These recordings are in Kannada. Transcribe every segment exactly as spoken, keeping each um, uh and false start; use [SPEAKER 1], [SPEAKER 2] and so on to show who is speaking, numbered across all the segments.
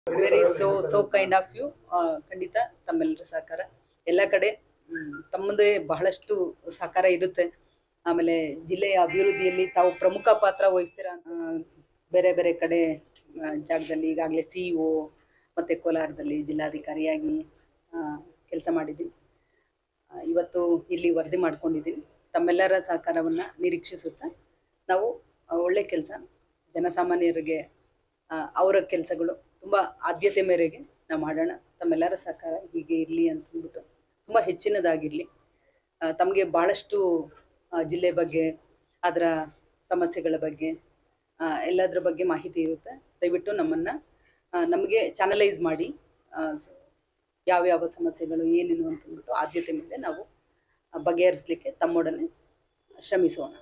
[SPEAKER 1] Very so so kind of you. ಖಂಡಿತ ತಮ್ಮೆಲ್ಲರ ಸಹಕಾರ ಎಲ್ಲ ಕಡೆ ತಮ್ಮದೇ ಬಹಳಷ್ಟು ಸಹಕಾರ ಇರುತ್ತೆ. ಆಮೇಲೆ ಜಿಲ್ಲೆಯ ಅಭಿವೃದ್ಧಿಯಲ್ಲಿ ತಾವು ಪ್ರಮುಖ ಪಾತ್ರ ವಹಿಸ್ತೀರಾ. ಬೇರೆ ಬೇರೆ ಕಡೆ ಜಾಗದಲ್ಲಿ ಈಗಾಗಲೇ ಸಿ ಇ ಒ ಮತ್ತು ಕೋಲಾರದಲ್ಲಿ ಜಿಲ್ಲಾಧಿಕಾರಿಯಾಗಿ ಕೆಲಸ ಮಾಡಿದ್ದೀನಿ. ಇವತ್ತು ಇಲ್ಲಿ ವರದಿ ಮಾಡ್ಕೊಂಡಿದ್ದೀನಿ. ತಮ್ಮೆಲ್ಲರ ಸಹಕಾರವನ್ನು ನಿರೀಕ್ಷಿಸುತ್ತಾ ನಾವು ಒಳ್ಳೆ ಕೆಲಸ ಜನಸಾಮಾನ್ಯರಿಗೆ ಅವರ ಕೆಲಸಗಳು ತುಂಬ ಆದ್ಯತೆ ಮೇರೆಗೆ ನಾವು ಮಾಡೋಣ. ತಮ್ಮೆಲ್ಲರ ಸಹಕಾರ ಹೀಗೆ ಇರಲಿ ಅಂತಂದ್ಬಿಟ್ಟು ತುಂಬ ಹೆಚ್ಚಿನದಾಗಿರಲಿ. ತಮಗೆ ಭಾಳಷ್ಟು ಜಿಲ್ಲೆ ಬಗ್ಗೆ ಅದರ ಸಮಸ್ಯೆಗಳ ಬಗ್ಗೆ ಎಲ್ಲದರ ಬಗ್ಗೆ ಮಾಹಿತಿ ಇರುತ್ತೆ. ದಯವಿಟ್ಟು ನಮ್ಮನ್ನು ನಮಗೆ ಚಾನಲೈಸ್ ಮಾಡಿ ಯಾವ್ಯಾವ ಸಮಸ್ಯೆಗಳು ಏನೇನು ಅಂತಂದ್ಬಿಟ್ಟು ಆದ್ಯತೆ ಮೇಲೆ ನಾವು ಬಗೆಹರಿಸಲಿಕ್ಕೆ ತಮ್ಮೊಡನೆ ಶ್ರಮಿಸೋಣ.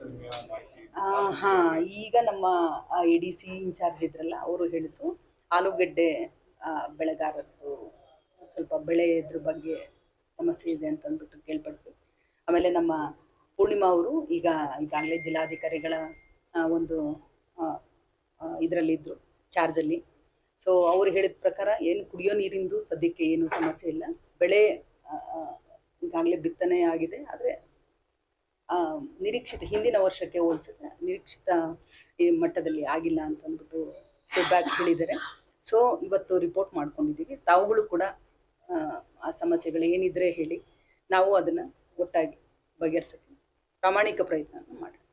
[SPEAKER 1] ಹಾಂ, ಈಗ ನಮ್ಮ ಎ ಡಿ ಸಿ ಇನ್ಚಾರ್ಜ್ ಇದ್ರಲ್ಲ, ಅವರು ಹೇಳಿದ್ರು ಆಲೂಗಡ್ಡೆ ಬೆಳೆಗಾರದ್ದು ಸ್ವಲ್ಪ ಬೆಳೆ ಇದ್ರ ಬಗ್ಗೆ ಸಮಸ್ಯೆ ಇದೆ ಅಂತಂದ್ಬಿಟ್ಟು ಕೇಳ್ಪಡ್ತೀವಿ. ಆಮೇಲೆ ನಮ್ಮ ಪೂರ್ಣಿಮಾ ಅವರು ಈಗ ಈಗಾಗಲೇ ಜಿಲ್ಲಾಧಿಕಾರಿಗಳ ಒಂದು ಇದರಲ್ಲಿದ್ದರು, ಚಾರ್ಜಲ್ಲಿ. ಸೊ ಅವ್ರು ಹೇಳಿದ ಪ್ರಕಾರ ಏನು ಕುಡಿಯೋ ನೀರಿಂದು ಸದ್ಯಕ್ಕೆ ಏನು ಸಮಸ್ಯೆ ಇಲ್ಲ. ಬೆಳೆ ಈಗಾಗಲೇ ಬಿತ್ತನೆ ಆಗಿದೆ, ಆದರೆ ನಿರೀಕ್ಷಿತ ಹಿಂದಿನ ವರ್ಷಕ್ಕೆ ಹೋಲಿಸಿದ್ರೆ ನಿರೀಕ್ಷಿತ ಈ ಮಟ್ಟದಲ್ಲಿ ಆಗಿಲ್ಲ ಅಂತ ಅಂದ್ಬಿಟ್ಟು ಫೀಡ್ಬ್ಯಾಕ್ ಹೇಳಿದ್ದಾರೆ. ಸೊ ಇವತ್ತು ರಿಪೋರ್ಟ್ ಮಾಡ್ಕೊಂಡಿದ್ದೀವಿ. ತಾವುಗಳು ಕೂಡ ಆ ಸಮಸ್ಯೆಗಳು ಏನಿದ್ರೆ ಹೇಳಿ, ನಾವು ಅದನ್ನು ಒಟ್ಟಾಗಿ ಬಗೆಹರಿಸೋಕ್ಕೆ ಪ್ರಾಮಾಣಿಕ ಪ್ರಯತ್ನ ಮಾಡೋಣ.